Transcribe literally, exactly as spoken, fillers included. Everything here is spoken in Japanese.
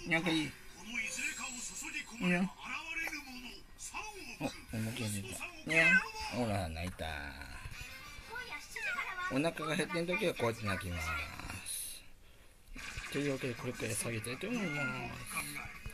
にゃんかいい。にゃん。お、おもちゃ出た。にゃん。ほら、泣いた。お腹が減ってん時はこうやって泣きます。というわけで、これから下げたいと思います。